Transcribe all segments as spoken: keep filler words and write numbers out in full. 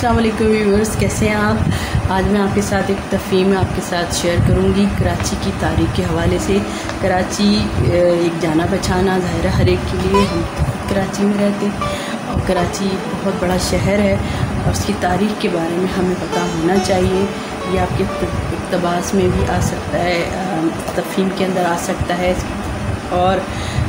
अस्सलाम वालेकुम व्यूअर्स, कैसे हैं आप। आज मैं आपके साथ एक तफ़हीम आपके साथ शेयर करूंगी कराची की तारीख़ के हवाले से। कराची एक जाना पहचाना ज़ाहिर हर एक के लिए, हम कराची में रहते हैं और कराची बहुत बड़ा शहर है और उसकी तारीख़ के बारे में हमें पता होना चाहिए। ये आपके इक़्तिबास में भी आ सकता है, तफ़हीम के अंदर आ सकता है और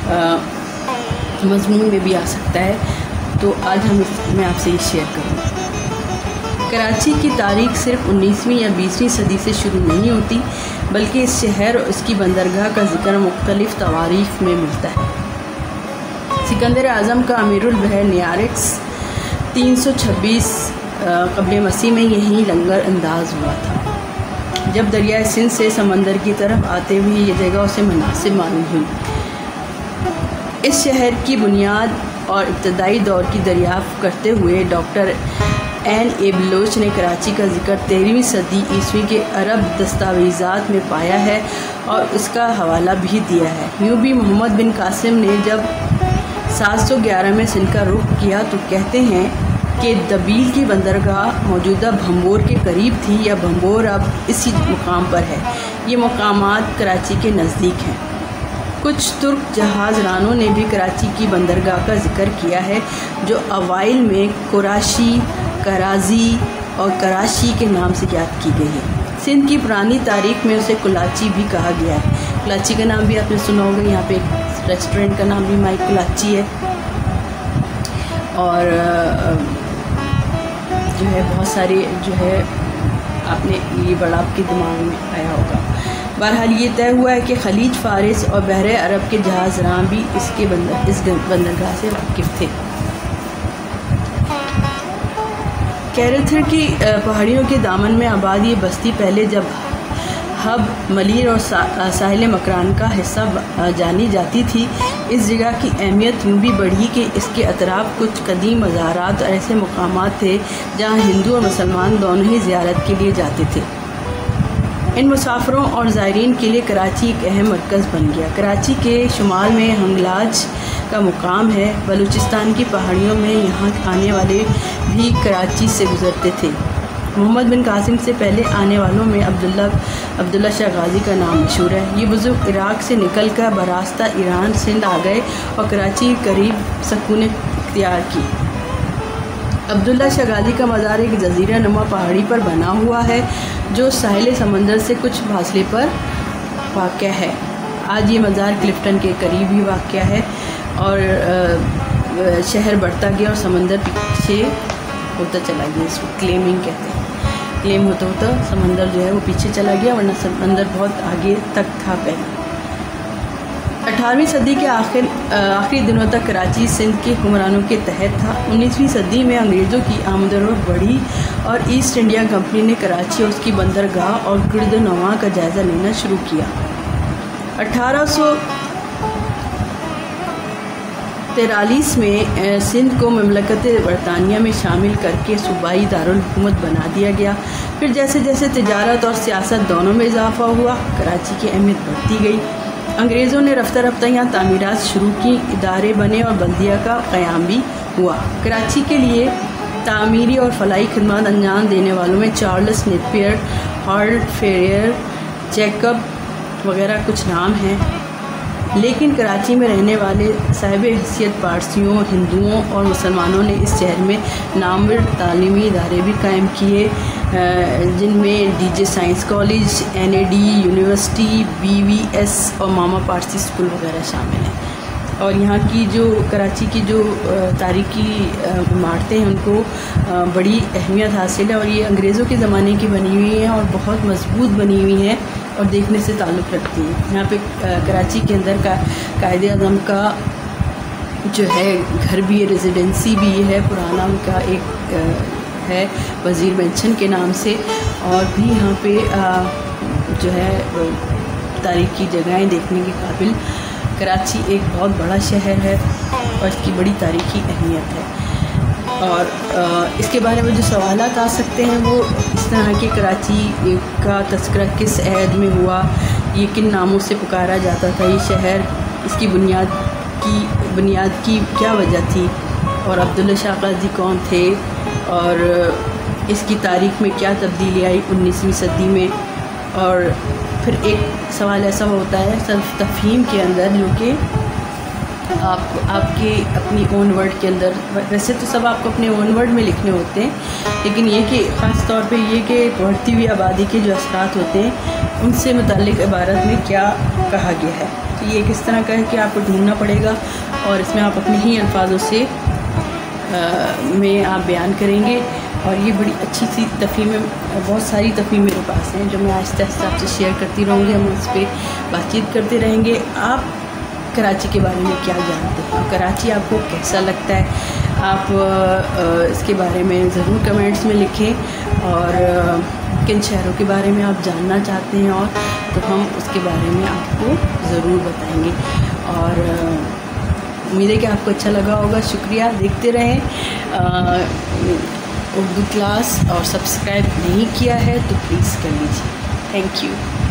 मज़मून में भी आ सकता है। तो आज हम मैं आपसे ये शेयर करूँगी। कराची की तारीख़ सिर्फ उन्नीसवीं या बीसवीं सदी से शुरू नहीं होती, बल्कि इस शहर और इसकी बंदरगाह का जिक्र मुख्तलिफ़ तवारीख़ में मिलता है। सिकंदर आज़म का अमीरुल बहर नियारिक्स तीन सौ छब्बीस क़ब्ल मसीह में यहीं लंगर अंदाज हुआ था, जब दरियाए सिंध से समंदर की तरफ आते हुए ये जगह उसे मुनासिब मालूम हुई। इस शहर की बुनियाद और इब्तदाई दौर की दरियाफ़्त करते हुए डॉक्टर एन ए बलोच ने कराची का जिक्र तेरहवीं सदी ईस्वी के अरब दस्तावेज़ात में पाया है और इसका हवाला भी दिया है। यूँ भी मोहम्मद बिन कासिम ने जब सात सौ ग्यारह में सिंध का रुख किया तो कहते हैं कि दबील की बंदरगाह मौजूदा भंबोर के करीब थी या भंबोर अब इसी मुकाम पर है। ये मकामात कराची के नज़दीक हैं। कुछ तुर्क जहाज़ रानों ने भी कराची की बंदरगाह का जिक्र किया है, जो अवाइल में कुराशी, कराजी और कराशी के नाम से याद की गई है। सिंध की पुरानी तारीख़ में उसे कुलाची भी कहा गया है। कुलाची का नाम भी आपने सुना होगा। यहाँ पे एक रेस्टोरेंट का नाम भी माई कुलाची है और जो है बहुत सारे जो है आपने ये बड़ा आपके दिमाग में आया होगा। बहरहाल ये तय हुआ है कि खलीज फारिस और बहरे अरब के जहाज़ रां भी इसके बंदर इस बंदरगाह से वाकिफ़ थे। कैरेथर की पहाड़ियों के दामन में आबाद ये बस्ती पहले जब हब मलीर और सा, साहिल मकरान का हिस्सा जानी जाती थी। इस जगह की अहमियत यूँ भी बढ़ी कि इसके अतराफ़ कुछ कदीम मज़ारात और ऐसे मकामात थे जहाँ हिंदू और मुसलमान दोनों ही ज़ियारत के लिए जाते थे। इन मुसाफिरों और ज़ायरीन के लिए कराची एक अहम मरकज़ बन गया। कराची के शुमाल में हंगलाज का मुकाम है। बलूचिस्तान की पहाड़ियों में यहाँ आने वाले भी कराची से गुज़रते थे। मोहम्मद बिन कासिम से पहले आने वालों में अब्दुल्ला अब्दुल्ला शाह गाज़ी का नाम मशहूर है। ये बुज़ुर्ग इराक़ से निकल कर बरास्ता ईरान सिंध आ गए और कराची के करीब सकून इख्तियार की। अब्दुल्ला शाह गाज़ी का मज़ार एक जज़ीरा नुमा पहाड़ी पर बना हुआ है, जो साहिल समंदर से कुछ फासले पर वाक़या है। आज ये मज़ार क्लिफ्टन के करीब ही वाक़या है और शहर बढ़ता गया और समंदर पीछे होता चला गया। इसको क्लेमिंग कहते हैं। क्लेम होता होता समंदर जो है वो पीछे चला गया, वरना समंदर बहुत आगे तक था पहले। अठारहवीं सदी के आखिर आखिरी दिनों तक कराची सिंध के हुक्मरानों के तहत था। उन्नीसवीं सदी में अंग्रेज़ों की आमदरफ्त बढ़ी और ईस्ट इंडिया कंपनी ने कराची और उसकी बंदरगाह और गिरदोनवा का जायज़ा लेना शुरू किया। अठारह सौ तिरालीस में सिंध को ममलकत बरतानिया में शामिल करके सूबाई दारुल हुकूमत बना दिया गया। फिर जैसे जैसे तिजारत और सियासत दोनों में इजाफा हुआ, कराची की अहमियत बढ़ती गई। अंग्रेज़ों ने रफ्ता रफ्ता यहाँ तामीरात शुरू की, इदारे बने और बल्दिया का क़याम भी हुआ। कराची के लिए तामीरी और फलाई खिदमत अंजाम देने वालों में Charles Napier, Harold Ferrier, Jacob वगैरह कुछ नाम हैं। लेकिन कराची में रहने वाले साहिब हैसियत पारसियों, हिंदुओं और मुसलमानों ने इस शहर में नामवर तालीमी इदारे भी कायम किए, जिनमें D J science college, N A D university, B V S और मामा पारसी स्कूल वगैरह शामिल हैं। और यहाँ की जो कराची की जो तारीख़ी इमारतें हैं उनको बड़ी अहमियत हासिल है और ये अंग्रेज़ों के ज़माने की बनी हुई हैं और बहुत मजबूत बनी हुई हैं और देखने से ताल्लुक़ रखती हैं। यहाँ पे कराची के अंदर का कायदे आज़म का जो है घर भी है, रेजिडेंसी भी है, पुराना उनका एक है वज़ीर मेंशन के नाम से। और भी यहाँ पे जो है तारीख़ी जगहें देखने के काबिल। कराची एक बहुत बड़ा शहर है और इसकी बड़ी तारीख़ी अहमियत है। और इसके बारे में जो सवालात आ सकते हैं वो इस तरह के कराची का तस्करा किस अहद में हुआ, ये किन नामों से पुकारा जाता था ये शहर, इसकी बुनियाद की बुनियाद की क्या वजह थी और अब्दुल्ला शाह गाज़ी कौन थे और इसकी तारीख में क्या तब्दीली आई उन्नीसवीं सदी में। और फिर एक सवाल ऐसा होता है सिर्फ तफ़हीम के अंदर, जो कि आप आपके अपनी ओन वर्ड के अंदर, वैसे तो सब आपको अपने ओन वर्ड में लिखने होते हैं, लेकिन ये कि ख़ास तौर पे ये कि बढ़ती हुई आबादी के जो असरात होते हैं उनसे मुताल्लिक़ इबारत में क्या कहा गया है। तो ये किस तरह का है कि आपको ढूंढना पड़ेगा और इसमें आप अपने ही अल्फाजों से आ, में आप बयान करेंगे। और ये बड़ी अच्छी सी तफ़हीमें, बहुत सारी तफ़हीम मेरे पास हैं जो मैं आहिस्ता आहिस्ता आपसे शेयर करती रहूँगी। हम उस पर बातचीत करते रहेंगे। आप कराची के बारे में क्या जानते हैं, कराची आपको कैसा लगता है, आप इसके बारे में ज़रूर कमेंट्स में लिखें। और किन शहरों के बारे में आप जानना चाहते हैं और तो हम उसके बारे में आपको ज़रूर बताएंगे। और उम्मीद है कि आपको अच्छा लगा होगा। शुक्रिया। देखते रहें उर्दू क्लास, और सब्सक्राइब नहीं किया है तो प्लीज़ कर लीजिए। Thank you.